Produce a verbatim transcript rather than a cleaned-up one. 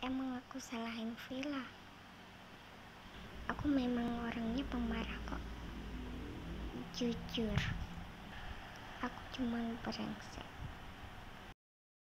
Emang aku salahin Villa? Aku memang orangnya pemarah kok. Jujur, aku cuma brengsek.